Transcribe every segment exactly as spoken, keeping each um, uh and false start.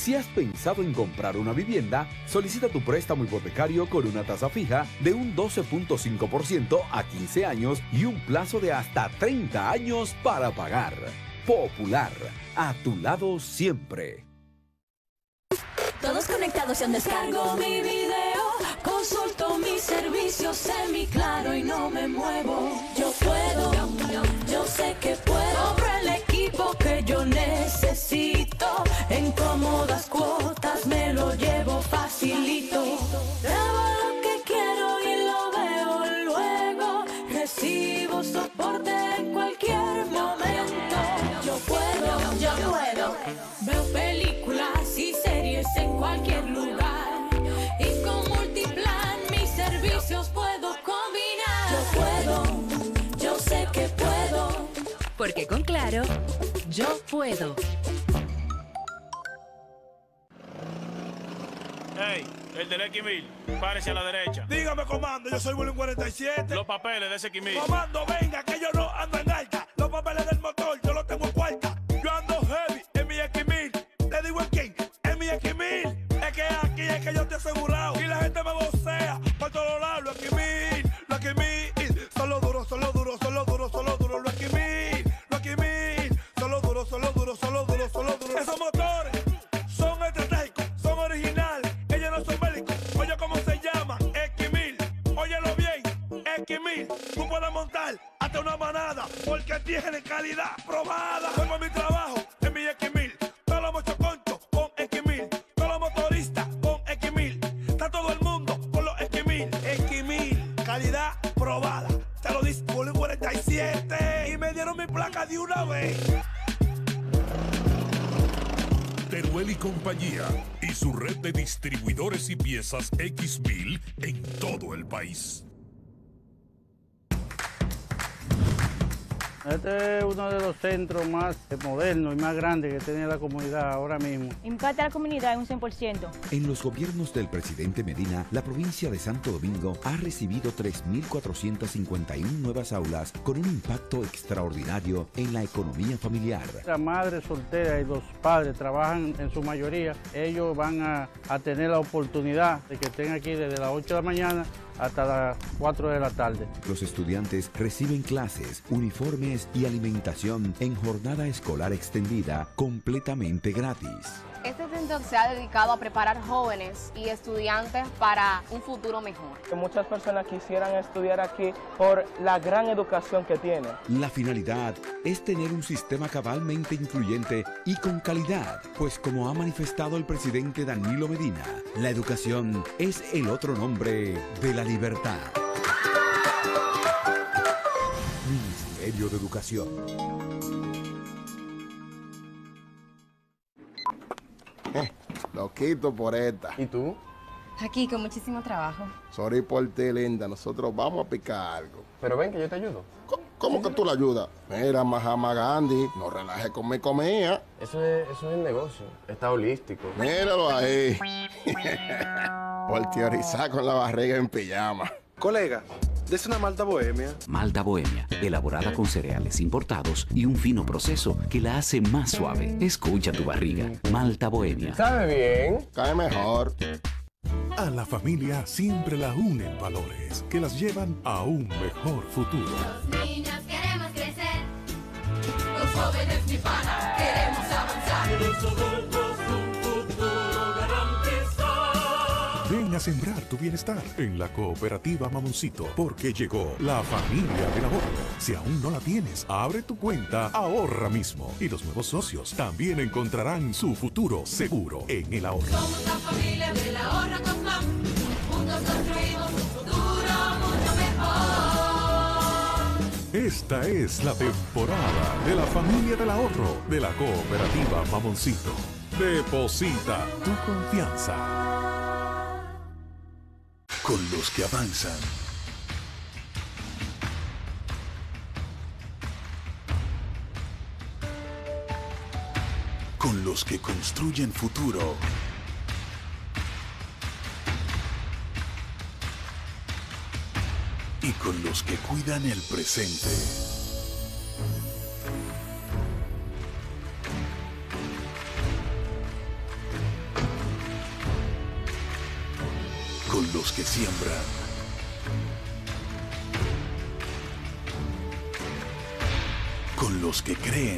Si has pensado en comprar una vivienda, solicita tu préstamo hipotecario con una tasa fija de un doce punto cinco por ciento a quince años y un plazo de hasta treinta años para pagar. Popular, a tu lado siempre. Todos conectados en Descargo mi video, consulto mis servicios semiclaro y no me muevo. Yo puedo, yo sé que puedo, compro el equipo que yo necesito, en cómodas cuotas me lo llevo facilito. Grabo lo que quiero y lo veo luego, recibo soporte en cualquier momento. Yo puedo, yo puedo, veo películas y series en cualquier lugar, y con Multiplan mis servicios puedo combinar. Yo puedo, yo sé que puedo, porque con Claro, yo puedo. Hey, el del X mil, párese a la derecha. Dígame, comando, yo soy Bullying cuarenta y siete. Los papeles de ese X mil. Comando, venga, que yo no ando en alta. Los papeles del motor, yo los tengo en cuarta. Yo ando heavy en mi X mil. Le digo en quién, en mi X mil. Es que aquí es que yo estoy asegurado. Y la gente me vocea por todos lados. Los X mil, los X mil. Son los duros, son los duros, son los duros, son los duros. Los X mil, los X mil. Son los duros, son los duros, son los duros, son los duros. Esos motores son estratégicos, son originales. Ellos no son bélicos. Oye, ¿cómo se llama? X mil. Óyelo bien, X mil. Tú puedes montar hasta una manada porque tiene calidad probada. Hago mi trabajo en mi X mil. Todos los mochoconchos con X mil. Todos los motoristas con X mil. Está todo el mundo con los X mil. X mil, calidad probada. Te lo dice Bullying cuarenta y siete. Y me dieron mi placa de una vez. Teruel y compañía y su red de distribuidores y piezas X mil en todo el país. Este es uno de los centros más modernos y más grandes que tiene la comunidad ahora mismo. Impacta a la comunidad en un cien por ciento. En los gobiernos del presidente Medina, la provincia de Santo Domingo ha recibido tres mil cuatrocientas cincuenta y una nuevas aulas con un impacto extraordinario en la economía familiar. La madre soltera y los padres trabajan en su mayoría. Ellos van a, a tener la oportunidad de que estén aquí desde las ocho de la mañana hasta las cuatro de la tarde. Los estudiantes reciben clases, uniformes y alimentación en jornada escolar extendida completamente gratis. Este centro se ha dedicado a preparar jóvenes y estudiantes para un futuro mejor. Muchas personas quisieran estudiar aquí por la gran educación que tiene. La finalidad es tener un sistema cabalmente incluyente y con calidad, pues como ha manifestado el presidente Danilo Medina, la educación es el otro nombre de la libertad. Ministerio de Educación. Eh, lo quito por esta. ¿Y tú? Aquí con muchísimo trabajo. Sorry por ti, linda. Nosotros vamos a picar algo. Pero ven que yo te ayudo. ¿Cómo, cómo que tú la ayudas? Mira, Mahama Gandhi, no relajes con mi comida. Eso es, eso es el negocio. Está holístico. Míralo ahí. Por teorizar con la barriga en pijama. Colega, des una malta bohemia. Malta bohemia, elaborada con cereales importados y un fino proceso que la hace más suave. Escucha tu barriga. Malta bohemia. ¿Sabe bien? Cae mejor. A la familia siempre la unen valores que las llevan a un mejor futuro. Los niños queremos crecer, los jóvenes mi pana queremos avanzar. Y los adultos un futuro garantizar. Ven a sembrar tu bienestar en la cooperativa Mamoncito, porque llegó la familia del ahorro. Si aún no la tienes, abre tu cuenta, ahorra mismo. Y los nuevos socios también encontrarán su futuro seguro en el ahorro. Somos la familia del ahorro Cosmam. Juntos construimos un futuro mucho mejor. Esta es la temporada de la familia del ahorro de la cooperativa Mamoncito. Deposita tu confianza con los que avanzan. Con los que construyen futuro. Y con los que cuidan el presente. siembran. Con los que creen.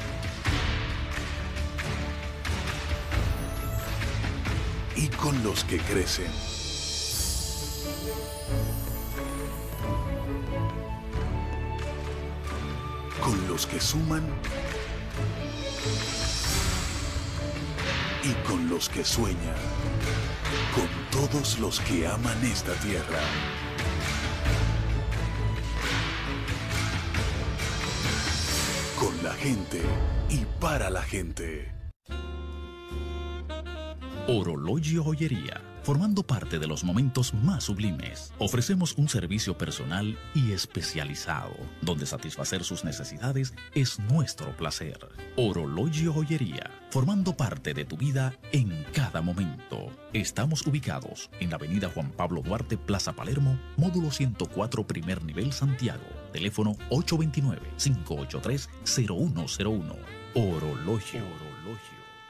Y con los que crecen. Con los que suman. Y con los que sueñan. Con todos los que aman esta tierra. Con la gente y para la gente. Orologio Joyería. Formando parte de los momentos más sublimes, ofrecemos un servicio personal y especializado, donde satisfacer sus necesidades es nuestro placer. Orologio Joyería. Formando parte de tu vida en cada momento. Estamos ubicados en la avenida Juan Pablo Duarte, Plaza Palermo, módulo ciento cuatro, primer nivel, Santiago. Teléfono ocho dos nueve, cinco ocho tres, cero uno cero uno. Orologio. Orologio.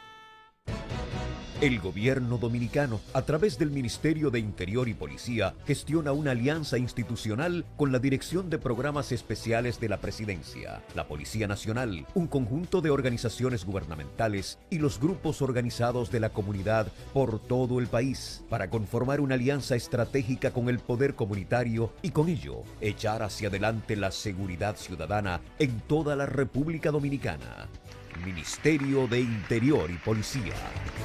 El gobierno dominicano, a través del Ministerio de Interior y Policía, gestiona una alianza institucional con la Dirección de Programas Especiales de la Presidencia, la Policía Nacional, un conjunto de organizaciones gubernamentales y los grupos organizados de la comunidad por todo el país, para conformar una alianza estratégica con el poder comunitario y con ello echar hacia adelante la seguridad ciudadana en toda la República Dominicana. Ministerio de Interior y Policía.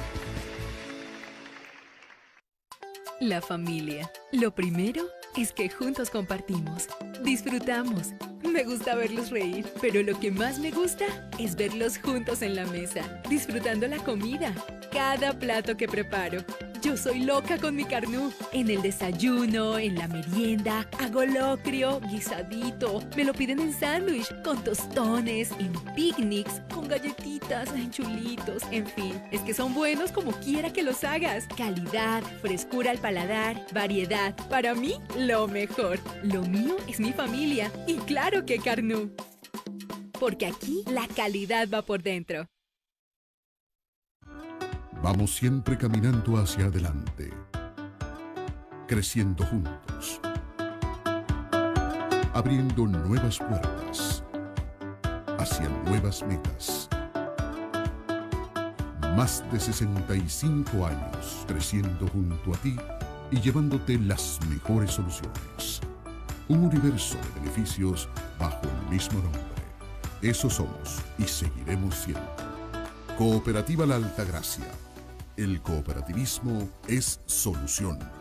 La familia. Lo primero es que juntos compartimos, disfrutamos. Me gusta verlos reír, pero lo que más me gusta es verlos juntos en la mesa, disfrutando la comida, cada plato que preparo. Yo soy loca con mi Carnú. En el desayuno, en la merienda, hago locrio, guisadito. Me lo piden en sándwich, con tostones, en picnics, con galletitas, en chulitos. En fin, es que son buenos como quiera que los hagas. Calidad, frescura al paladar, variedad. Para mí, lo mejor. Lo mío es mi familia. Y claro que Carnú. Porque aquí la calidad va por dentro. Vamos siempre caminando hacia adelante, creciendo juntos, abriendo nuevas puertas, hacia nuevas metas. Más de sesenta y cinco años creciendo junto a ti y llevándote las mejores soluciones. Un universo de beneficios bajo el mismo nombre. Eso somos y seguiremos siendo. Cooperativa La Altagracia. El cooperativismo es solución.